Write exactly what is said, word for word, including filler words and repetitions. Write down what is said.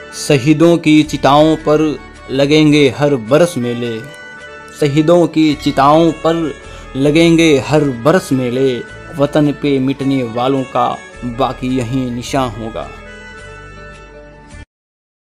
शहीदों की चिताओं पर लगेंगे हर बरस मेले, शहीदों की चिताओं पर लगेंगे हर बरस मेले, वतन पे मिटने वालों का बाकी यहीं निशान होगा।